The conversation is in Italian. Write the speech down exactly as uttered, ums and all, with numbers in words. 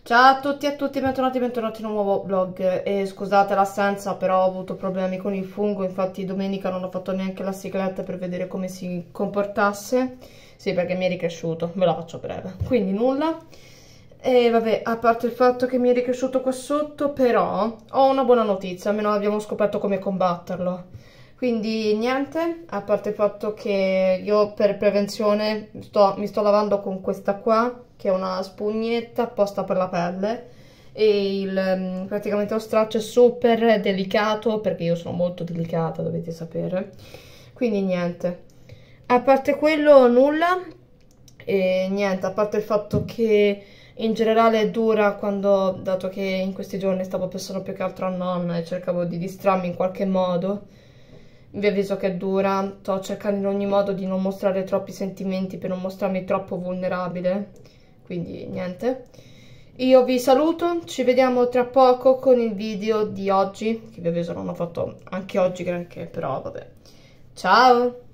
Ciao a tutti e a tutti, bentornati, bentornati in un nuovo vlog. E scusate l'assenza, però ho avuto problemi con il fungo, infatti domenica non ho fatto neanche la sigletta per vedere come si comportasse. Sì, perché mi è ricresciuto, ve la faccio breve. Quindi nulla. E vabbè, a parte il fatto che mi è ricresciuto qua sotto, però ho una buona notizia, almeno abbiamo scoperto come combatterlo. Quindi niente, a parte il fatto che io per prevenzione sto, mi sto lavando con questa qua, che è una spugnetta apposta per la pelle, e il, praticamente lo straccio è super delicato, perché io sono molto delicata, dovete sapere. Quindi niente, a parte quello nulla, e niente, a parte il fatto che in generale è dura quando, dato che in questi giorni stavo pensando più che altro a nonna e cercavo di distrarmi in qualche modo. Vi avviso che è dura, sto cercando in ogni modo di non mostrare troppi sentimenti per non mostrarmi troppo vulnerabile, quindi niente. Io vi saluto, ci vediamo tra poco con il video di oggi, che vi avviso non ho fatto anche oggi granché, però vabbè. Ciao!